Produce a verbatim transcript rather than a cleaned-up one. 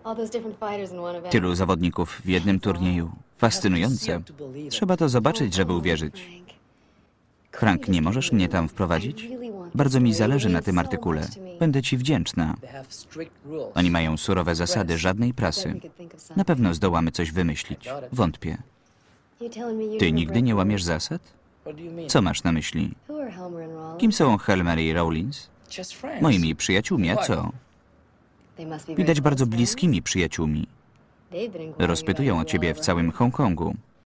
Tylu zawodników w jednym turnieju. Fascynujące. Trzeba to zobaczyć, żeby uwierzyć. Frank, nie możesz mnie tam wprowadzić? Bardzo mi zależy na tym artykule. Będę ci wdzięczna. Oni mają surowe zasady, żadnej prasy. Na pewno zdołamy coś wymyślić. Wątpię. Ty nigdy nie łamiesz zasad? Co masz na myśli? Kim są Helmer i Rawlins? Moimi przyjaciółmi, a co? Widać bardzo bliskimi przyjaciółmi. Rozpytują o ciebie w całym Hongkongu.